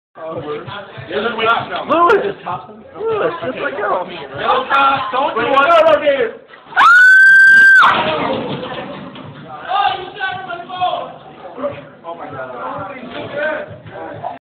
Lewis, just like girl. Yellow top, don't do it. No, dude. Oh, you shot him on the ball. Oh my God.